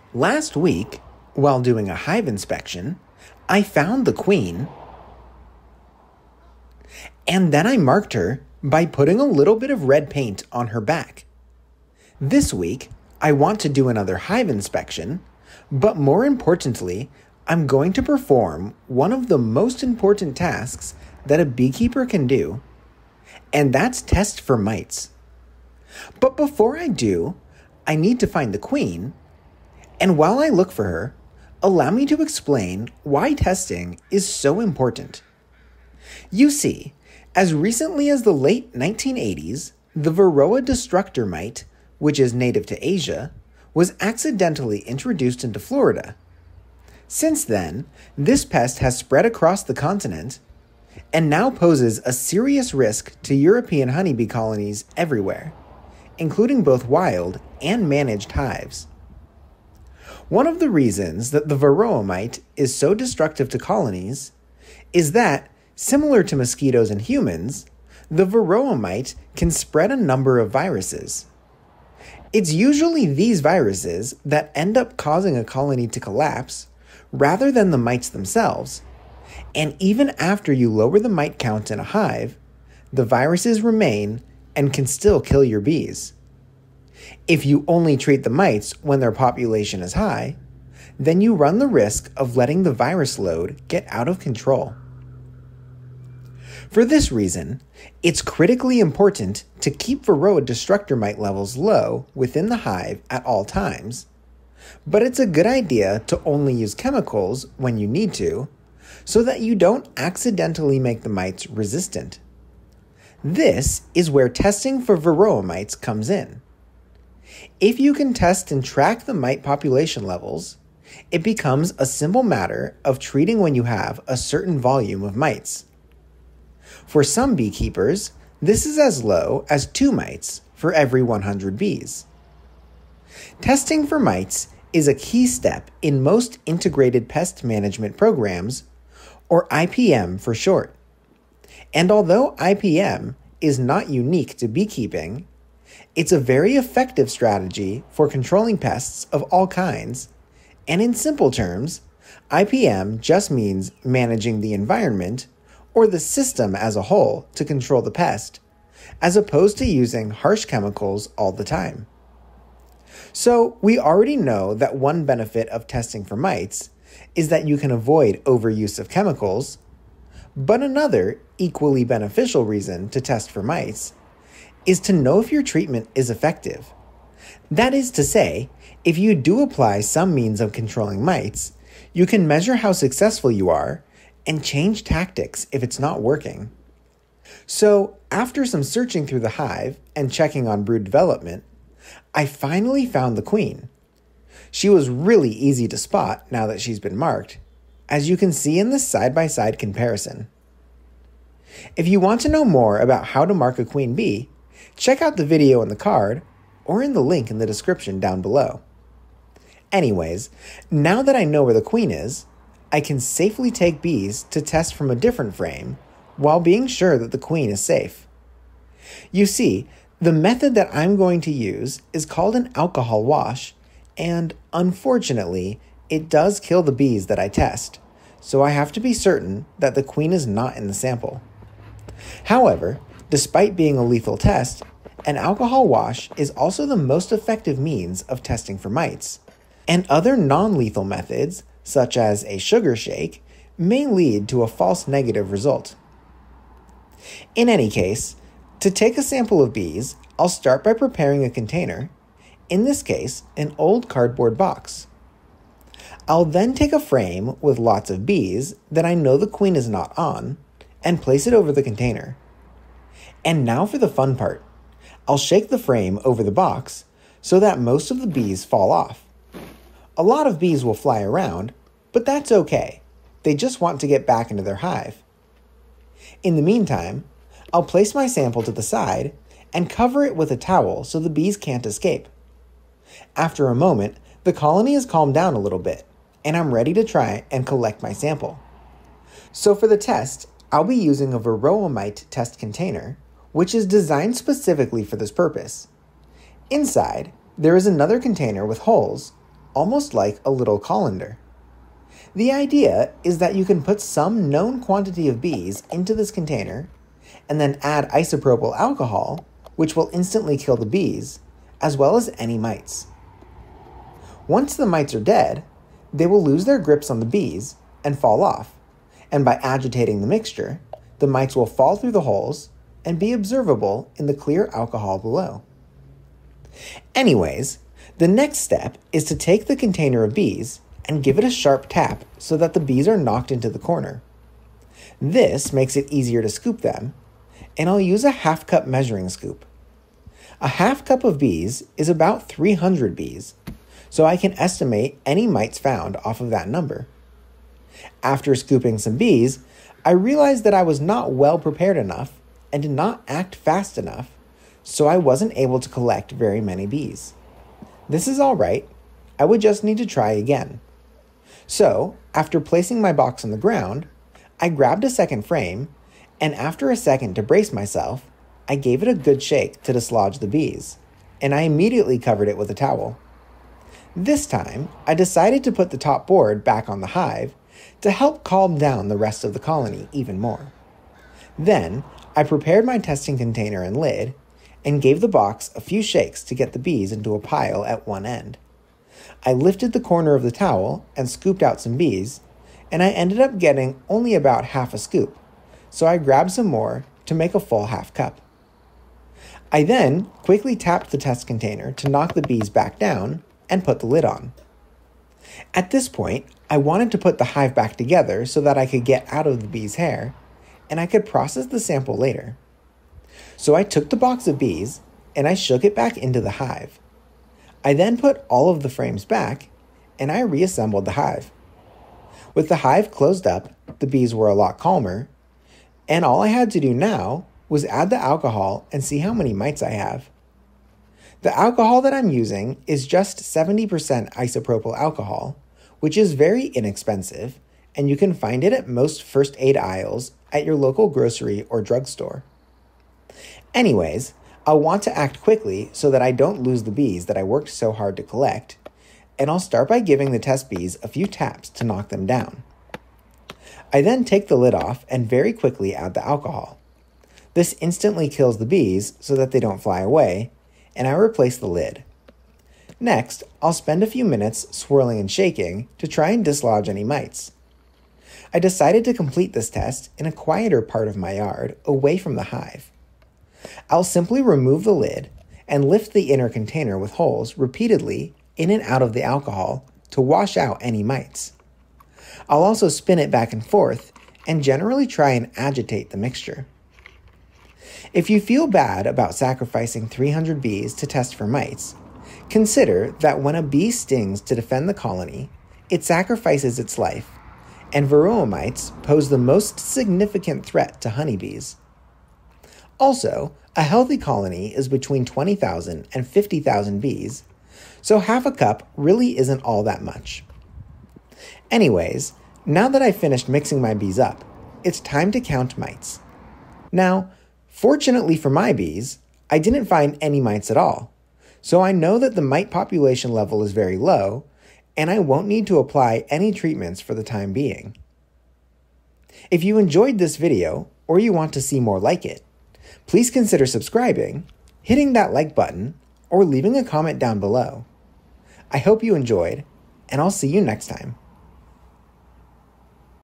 Last week, while doing a hive inspection, I found the queen, and then I marked her by putting a little bit of red paint on her back. This week, I want to do another hive inspection, but more importantly, I'm going to perform one of the most important tasks that a beekeeper can do, and that's test for mites. But before I do, I need to find the queen, and while I look for her, allow me to explain why testing is so important. You see, as recently as the late 1980s, the varroa destructor mite, which is native to Asia, was accidentally introduced into Florida. Since then, this pest has spread across the continent and now poses a serious risk to European honeybee colonies everywhere, including both wild and managed hives. One of the reasons that the varroa mite is so destructive to colonies is that, similar to mosquitoes and humans, the varroa mite can spread a number of viruses. It's usually these viruses that end up causing a colony to collapse rather than the mites themselves, and even after you lower the mite count in a hive, the viruses remain and can still kill your bees. If you only treat the mites when their population is high, then you run the risk of letting the virus load get out of control. For this reason, it's critically important to keep varroa destructor mite levels low within the hive at all times, but it's a good idea to only use chemicals when you need to, so that you don't accidentally make the mites resistant. This is where testing for varroa mites comes in. If you can test and track the mite population levels, it becomes a simple matter of treating when you have a certain volume of mites. For some beekeepers, this is as low as 2 mites for every 100 bees. Testing for mites is a key step in most Integrated Pest Management programs, or IPM for short. And although IPM is not unique to beekeeping, it's a very effective strategy for controlling pests of all kinds, and in simple terms, IPM just means managing the environment or the system as a whole to control the pest, as opposed to using harsh chemicals all the time. So we already know that one benefit of testing for mites is that you can avoid overuse of chemicals, but another equally beneficial reason to test for mites is to know if your treatment is effective. That is to say, if you do apply some means of controlling mites, you can measure how successful you are and change tactics if it's not working. So, after some searching through the hive and checking on brood development, I finally found the queen. She was really easy to spot now that she's been marked, as you can see in this side-by-side comparison. If you want to know more about how to mark a queen bee, check out the video in the card or in the link in the description down below. Anyways, now that I know where the queen is, I can safely take bees to test from a different frame while being sure that the queen is safe. You see, the method that I'm going to use is called an alcohol wash, and unfortunately, it does kill the bees that I test, so I have to be certain that the queen is not in the sample. However, despite being a lethal test, an alcohol wash is also the most effective means of testing for mites, and other non-lethal methods, such as a sugar shake, may lead to a false negative result. In any case, to take a sample of bees, I'll start by preparing a container, in this case, an old cardboard box. I'll then take a frame with lots of bees that I know the queen is not on, and place it over the container. And now for the fun part. I'll shake the frame over the box so that most of the bees fall off. A lot of bees will fly around, but that's okay. They just want to get back into their hive. In the meantime, I'll place my sample to the side and cover it with a towel so the bees can't escape. After a moment, the colony has calmed down a little bit, and I'm ready to try and collect my sample. So for the test, I'll be using a varroa mite test container, which is designed specifically for this purpose. Inside, there is another container with holes, almost like a little colander. The idea is that you can put some known quantity of bees into this container and then add isopropyl alcohol, which will instantly kill the bees, as well as any mites. Once the mites are dead, they will lose their grips on the bees and fall off, and by agitating the mixture, the mites will fall through the holes and be observable in the clear alcohol below. Anyways, the next step is to take the container of bees and give it a sharp tap so that the bees are knocked into the corner. This makes it easier to scoop them, and I'll use a half-cup measuring scoop. A half cup of bees is about 300 bees, so I can estimate any mites found off of that number. After scooping some bees, I realized that I was not well prepared enough and did not act fast enough, so I wasn't able to collect very many bees. This is all right. I would just need to try again. So, after placing my box on the ground, I grabbed a second frame, and after a second to brace myself, I gave it a good shake to dislodge the bees, and I immediately covered it with a towel. This time, I decided to put the top board back on the hive to help calm down the rest of the colony even more. Then, I prepared my testing container and lid, and gave the box a few shakes to get the bees into a pile at one end. I lifted the corner of the towel and scooped out some bees, and I ended up getting only about half a scoop, so I grabbed some more to make a full half cup. I then quickly tapped the test container to knock the bees back down and put the lid on. At this point, I wanted to put the hive back together so that I could get out of the bees' hair, and I could process the sample later. So I took the box of bees and I shook it back into the hive. I then put all of the frames back and I reassembled the hive. With the hive closed up, the bees were a lot calmer, and all I had to do now was add the alcohol and see how many mites I have. The alcohol that I'm using is just 70% isopropyl alcohol, which is very inexpensive, and you can find it at most first aid aisles at your local grocery or drugstore. Anyways, I'll want to act quickly so that I don't lose the bees that I worked so hard to collect, and I'll start by giving the test bees a few taps to knock them down. I then take the lid off and very quickly add the alcohol. This instantly kills the bees so that they don't fly away, and I replace the lid. Next, I'll spend a few minutes swirling and shaking to try and dislodge any mites. I decided to complete this test in a quieter part of my yard, away from the hive. I'll simply remove the lid and lift the inner container with holes repeatedly in and out of the alcohol to wash out any mites. I'll also spin it back and forth and generally try and agitate the mixture. If you feel bad about sacrificing 300 bees to test for mites, consider that when a bee stings to defend the colony, it sacrifices its life, and varroa mites pose the most significant threat to honeybees. Also, a healthy colony is between 20,000 and 50,000 bees, so half a cup really isn't all that much. Anyways, now that I've finished mixing my bees up, it's time to count mites. Now, fortunately for my bees, I didn't find any mites at all, so I know that the mite population level is very low, and I won't need to apply any treatments for the time being. If you enjoyed this video, or you want to see more like it, please consider subscribing, hitting that like button, or leaving a comment down below. I hope you enjoyed, and I'll see you next time.